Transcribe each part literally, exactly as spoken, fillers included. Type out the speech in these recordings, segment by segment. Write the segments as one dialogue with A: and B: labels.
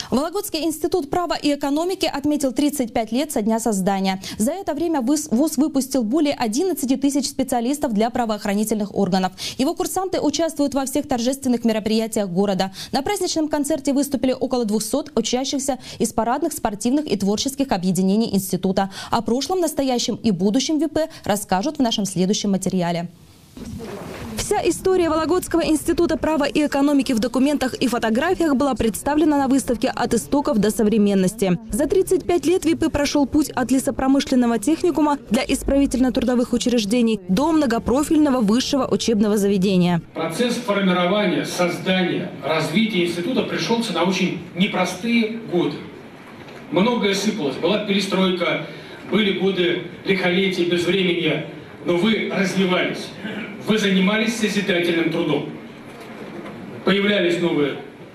A: Вологодский институт права и экономики отметил тридцать пять лет со дня создания. За это время ВУЗ выпустил более одиннадцати тысяч специалистов для правоохранительных органов. Его курсанты участвуют во всех торжественных мероприятиях города. На праздничном концерте выступили около двухсот учащихся из парадных, спортивных и творческих объединений института. О прошлом, настоящем и будущем ВИП расскажут в нашем следующем материале. Вся история Вологодского института права и экономики в документах и фотографиях была представлена на выставке «От истоков до современности». За тридцать пять лет ВИП прошел путь от лесопромышленного техникума для исправительно-трудовых учреждений до многопрофильного высшего учебного заведения.
B: Процесс формирования, создания, развития института пришелся на очень непростые годы. Многое сыпалось, была перестройка, были годы лихолетия, безвременья, но вы развивались. Вы занимались созидательным трудом. Появлялись новые,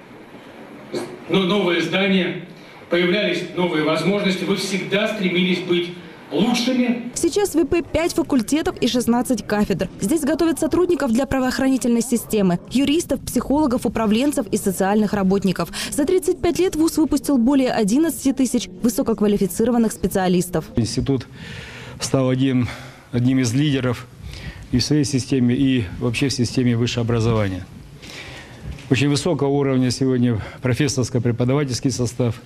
B: новые здания, появлялись новые возможности. Вы всегда стремились быть лучшими.
A: Сейчас в ВИП пять факультетов и шестнадцать кафедр. Здесь готовят сотрудников для правоохранительной системы, юристов, психологов, управленцев и социальных работников. За тридцать пять лет ВУЗ выпустил более одиннадцати тысяч высококвалифицированных специалистов.
C: Институт стал одним, одним из лидеров и в своей системе, и вообще в системе высшего образования. Очень высокого уровня сегодня профессорско-преподавательский состав.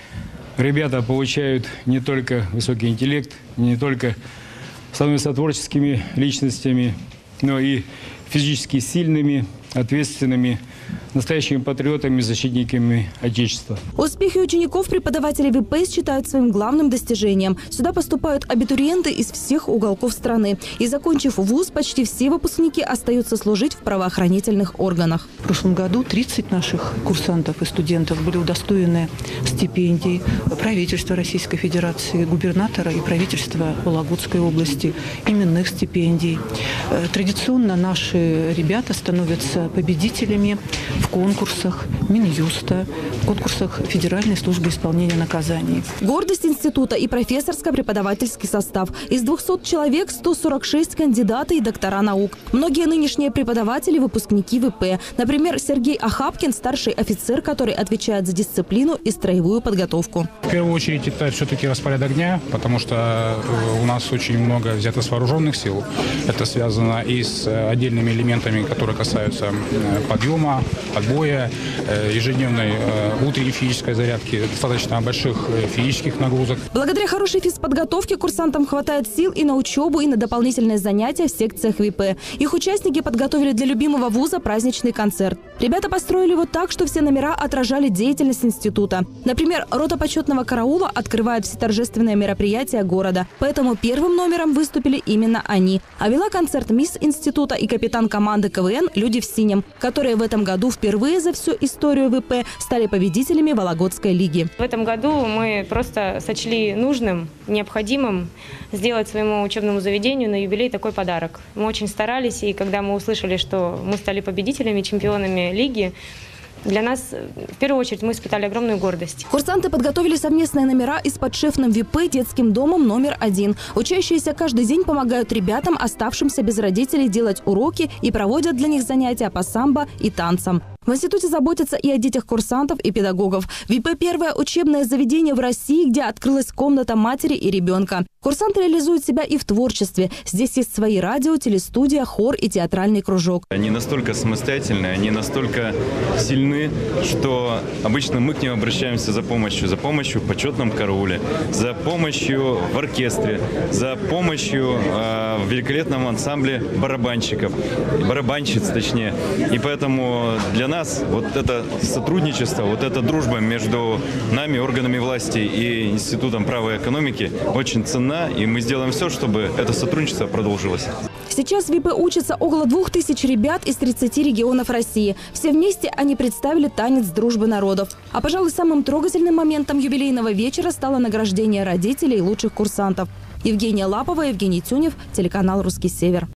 C: Ребята получают не только высокий интеллект, не только становятся творческими личностями, но и физически сильными, ответственными, настоящими патриотами, защитниками Отечества.
A: Успехи учеников преподаватели ВИП считают своим главным достижением. Сюда поступают абитуриенты из всех уголков страны. И, закончив вуз, почти все выпускники остаются служить в правоохранительных органах.
D: В прошлом году тридцать наших курсантов и студентов были удостоены стипендий правительства Российской Федерации, губернатора и правительства Вологодской области, именных стипендий. Традиционно наши ребята становятся победителями в конкурсах Минюста, в конкурсах Федеральной службы исполнения наказаний.
A: Гордость института и профессорско-преподавательский состав. Из двухсот человек сто сорок шесть кандидаты и доктора наук. Многие нынешние преподаватели – выпускники ВИП. Например, Сергей Ахапкин – старший офицер, который отвечает за дисциплину и строевую подготовку.
E: В первую очередь это все-таки распорядок дня, потому что у нас очень много взято с вооруженных сил. Это связано и с отдельными элементами, которые касаются подъема, отбоя, ежедневной утренней физической зарядки, достаточно больших физических нагрузок.
A: Благодаря хорошей физподготовке курсантам хватает сил и на учебу, и на дополнительные занятия в секциях ВИП. Их участники подготовили для любимого вуза праздничный концерт. Ребята построили его так, что все номера отражали деятельность института. Например, рота почетного караула открывает все торжественные мероприятия города. Поэтому первым номером выступили именно они. А вела концерт мисс института и капитан команды КВН «Люди в синем», которые в этом году впервые за всю историю ВИП стали победителями Вологодской лиги.
F: В этом году мы просто сочли нужным, необходимым сделать своему учебному заведению на юбилей такой подарок. Мы очень старались, и когда мы услышали, что мы стали победителями, чемпионами лиги, для нас, в первую очередь, мы испытали огромную гордость.
A: Курсанты подготовили совместные номера и с подшефным ВИП детским домом номер один. Учащиеся каждый день помогают ребятам, оставшимся без родителей, делать уроки и проводят для них занятия по самбо и танцам. В институте заботятся и о детях курсантов и педагогов. ВИП – первое учебное заведение в России, где открылась комната матери и ребенка. Курсанты реализуют себя и в творчестве. Здесь есть свои радио, телестудия, хор и театральный кружок.
G: Они настолько самостоятельны, они настолько сильны, что обычно мы к ним обращаемся за помощью. За помощью в почетном карауле, за помощью в оркестре, за помощью э, в великолепном ансамбле барабанщиков, барабанщиц точнее. И поэтому для нас Нас, вот это сотрудничество, вот эта дружба между нами, органами власти и Институтом права и экономики очень ценна, и мы сделаем все, чтобы это сотрудничество продолжилось.
A: Сейчас в ВИП учатся около двух тысяч ребят из тридцати регионов России. Все вместе они представили танец дружбы народов. А, пожалуй, самым трогательным моментом юбилейного вечера стало награждение родителей лучших курсантов. Евгения Лапова, Евгений Тюнев, телеканал «Русский Север».